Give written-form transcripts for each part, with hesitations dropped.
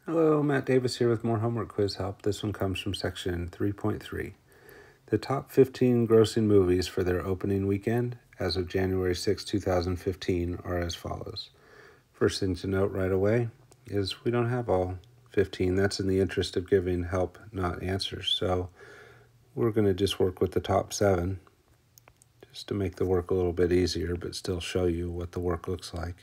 Hello, Matt Davis here with more homework quiz help. This one comes from section 3.3. The top 15 grossing movies for their opening weekend as of January 6, 2015 are as follows. First thing to note right away is we don't have all 15. That's in the interest of giving help, not answers. So we're going to just work with the top 7 just to make the work a little bit easier, but still show you what the work looks like.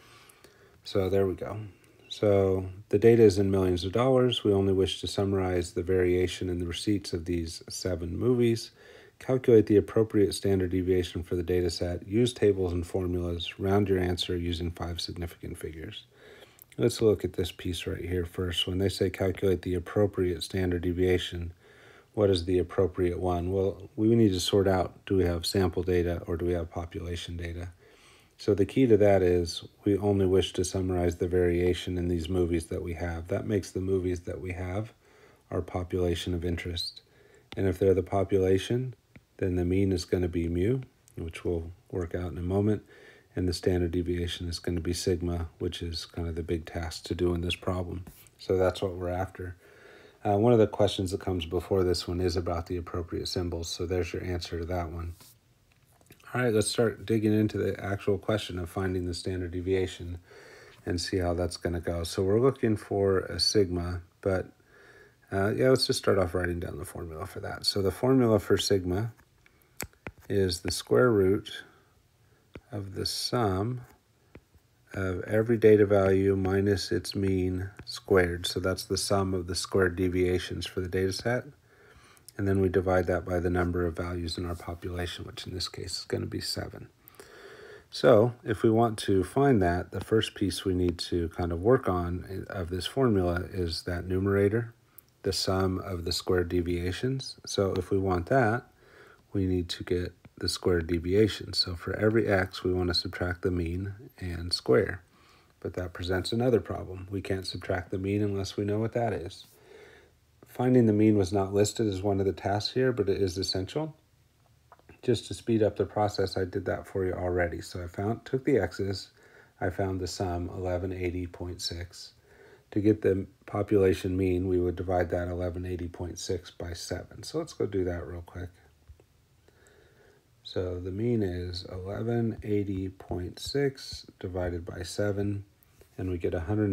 So there we go. So the data is in millions of dollars. We only wish to summarize the variation in the receipts of these 7 movies. Calculate the appropriate standard deviation for the data set. Use tables and formulas. Round your answer using 5 significant figures. Let's look at this piece right here first. When they say calculate the appropriate standard deviation, what is the appropriate one? Well, we need to sort out, do we have sample data or do we have population data? So the key to that is we only wish to summarize the variation in these movies that we have. That makes the movies that we have our population of interest. And if they're the population, then the mean is going to be mu, which we'll work out in a moment. And the standard deviation is going to be sigma, which is kind of the big task to do in this problem. So that's what we're after. One of the questions that comes before this one is about the appropriate symbols. So there's your answer to that one. All right, let's start digging into the actual question of finding the standard deviation and see how that's going to go. So we're looking for a sigma, but let's just start off writing down the formula for that. So the formula for sigma is the square root of the sum of every data value minus its mean squared. So that's the sum of the squared deviations for the data set. And then we divide that by the number of values in our population, which in this case is going to be 7. So if we want to find that, the first piece we need to kind of work on of this formula is that numerator, the sum of the squared deviations. So if we want that, we need to get the squared deviations. So for every x, we want to subtract the mean and square. But that presents another problem. We can't subtract the mean unless we know what that is. Finding the mean was not listed as one of the tasks here, but it is essential. Just to speed up the process, I did that for you already. So I took the x's, I found the sum, 1180.6. To get the population mean, we would divide that 1180.6 by 7. So let's go do that real quick. So the mean is 1180.6 divided by 7. And we get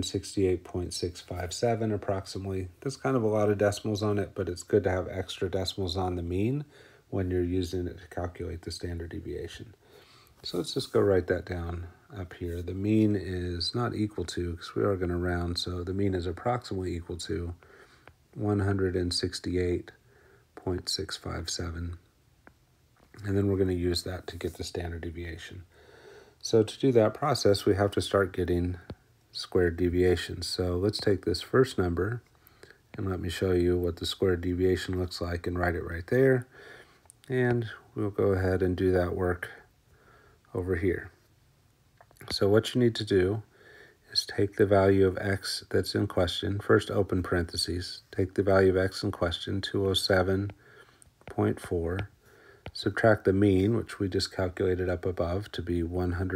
168.657 approximately. There's kind of a lot of decimals on it, but it's good to have extra decimals on the mean when you're using it to calculate the standard deviation. So let's just go write that down up here. The mean is not equal to, because we are going to round, so the mean is approximately equal to 168.657. And then we're going to use that to get the standard deviation. So to do that process, we have to start getting squared deviations. So let's take this first number and let me show you what the squared deviation looks like and write it right there. And we'll go ahead and do that work over here. So what you need to do is take the value of x that's in question. First, open parentheses. Take the value of x in question, 207.4. Subtract the mean, which we just calculated up above to be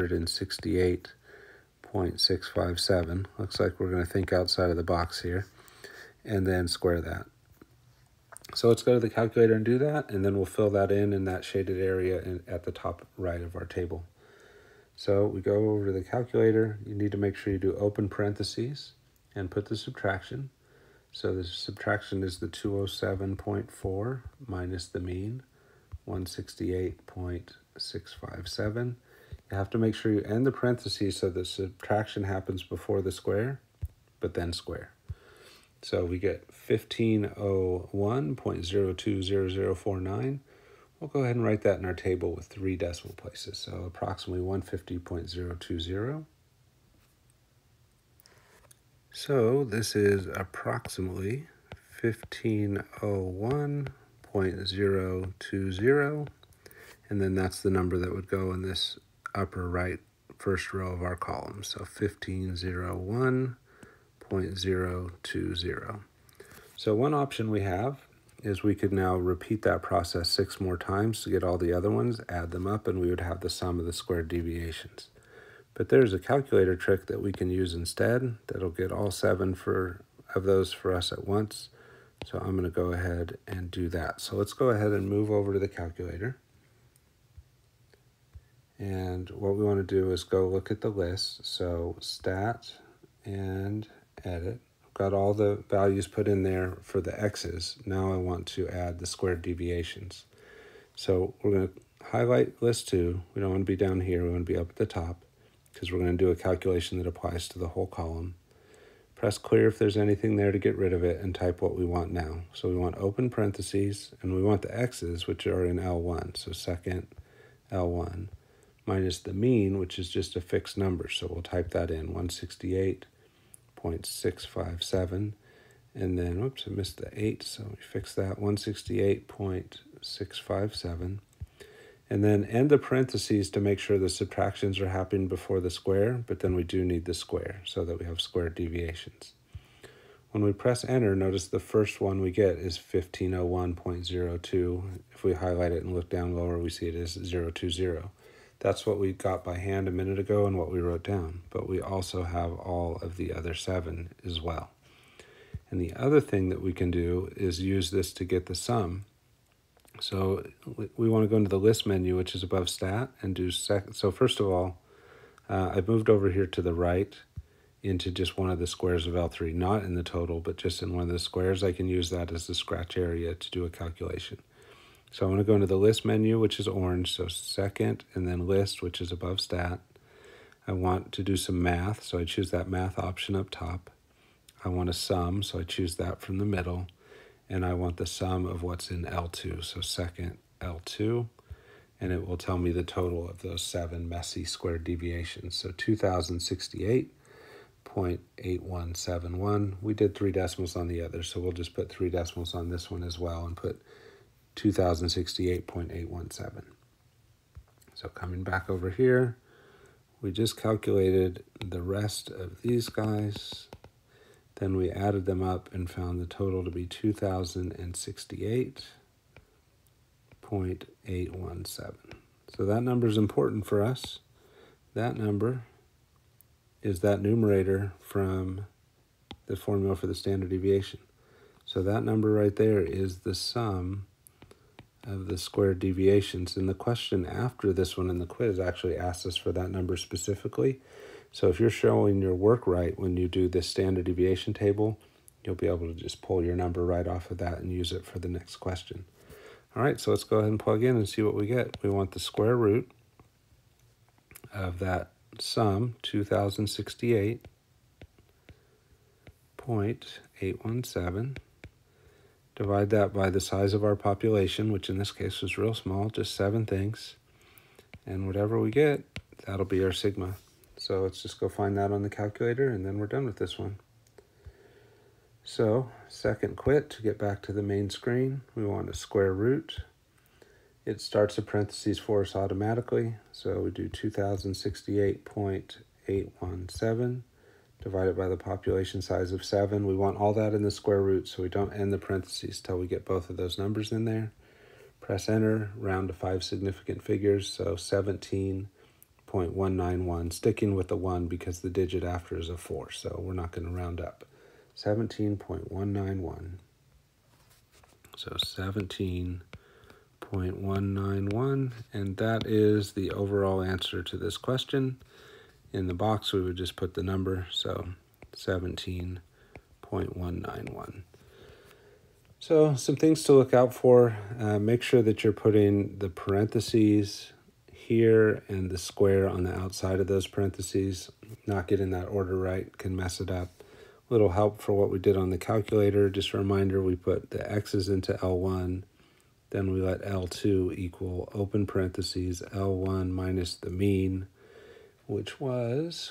168.657. Looks like we're going to think outside of the box here, and then square that. So let's go to the calculator and do that, and then we'll fill that in that shaded area at the top right of our table. So we go over to the calculator. You need to make sure you do open parentheses and put the subtraction. So the subtraction is the 207.4 minus the mean, 168.657. You have to make sure you end the parentheses so the subtraction happens before the square, but then square. So we get 1501.020049. We'll go ahead and write that in our table with 3 decimal places, so approximately 150.020. So this is approximately 1501.020, and then that's the number that would go in this upper right first row of our column. So 1501.020. So one option we have is we could now repeat that process 6 more times to get all the other ones, add them up, and we would have the sum of the squared deviations. But there's a calculator trick that we can use instead that'll get all 7 for of those for us at once. So I'm going to go ahead and do that. So let's go ahead and move over to the calculator. And what we want to do is go look at the list. So stat and edit. I've got all the values put in there for the x's. Now I want to add the squared deviations. So we're going to highlight list 2. We don't want to be down here. We want to be up at the top because we're going to do a calculation that applies to the whole column. Press clear if there's anything there to get rid of it and type what we want now. So we want open parentheses, and we want the x's, which are in L1. So second L1 minus the mean, which is just a fixed number. So we'll type that in, 168.657. And then, whoops, I missed the 8, so we fix that, 168.657. And then end the parentheses to make sure the subtractions are happening before the square, but then we do need the square so that we have squared deviations. When we press enter, notice the first one we get is 1501.02. If we highlight it and look down lower, we see it is 020. That's what we got by hand a minute ago and what we wrote down, but we also have all of the other 7 as well. And the other thing that we can do is use this to get the sum. So we want to go into the list menu, which is above stat, and do so first of all, I've moved over here to the right into just one of the squares of L3, not in the total, but just in one of the squares. I can use that as the scratch area to do a calculation. So I want to go into the list menu, which is orange, so second, and then list, which is above stat. I want to do some math, so I choose that math option up top. I want a sum, so I choose that from the middle. And I want the sum of what's in L2, so second L2, and it will tell me the total of those 7 messy squared deviations. So 2068.8171. We did 3 decimals on the other, so we'll just put 3 decimals on this one as well and put 2068.817. So coming back over here, we just calculated the rest of these guys. Then we added them up and found the total to be 2068.817. So that number is important for us. That number is that numerator from the formula for the standard deviation. So that number right there is the sum of the squared deviations. And the question after this one in the quiz actually asks us for that number specifically. So if you're showing your work right when you do this standard deviation table, you'll be able to just pull your number right off of that and use it for the next question. All right, so let's go ahead and plug in and see what we get. We want the square root of that sum, 2068.817. Divide that by the size of our population, which in this case was real small, just 7 things. And whatever we get, that'll be our sigma. So let's just go find that on the calculator, and then we're done with this one. So second quit, to get back to the main screen, we want a square root. It starts a parentheses for us automatically, so we do 2068.817 divided by the population size of 7. We want all that in the square root, so we don't end the parentheses till we get both of those numbers in there. Press enter, round to 5 significant figures, so 17.191, sticking with the 1 because the digit after is a 4, so we're not going to round up. 17.191. So 17.191, and that is the overall answer to this question. In the box, we would just put the number, so 17.191. So some things to look out for. Make sure that you're putting the parentheses here and the square on the outside of those parentheses. Not getting that order right can mess it up. Little help for what we did on the calculator. Just a reminder, we put the x's into L1, then we let L2 equal open parentheses L1 minus the mean, which was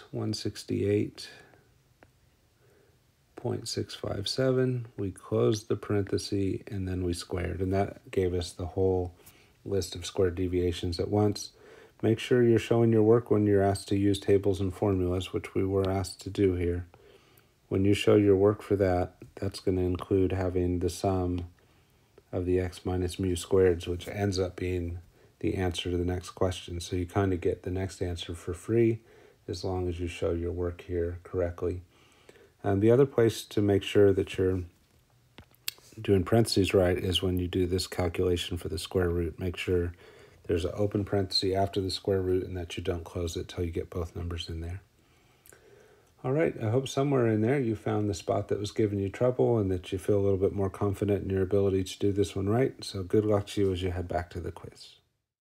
168.657. We closed the parenthesis and then we squared, and that gave us the whole list of squared deviations at once. Make sure you're showing your work when you're asked to use tables and formulas, which we were asked to do here. When you show your work for that, that's going to include having the sum of the x minus mu squareds, which ends up being the answer to the next question. So you kind of get the next answer for free as long as you show your work here correctly. The other place to make sure that you're doing parentheses right is when you do this calculation for the square root. Make sure there's an open parenthesis after the square root and that you don't close it till you get both numbers in there. All right, I hope somewhere in there you found the spot that was giving you trouble and that you feel a little bit more confident in your ability to do this one right. So good luck to you as you head back to the quiz.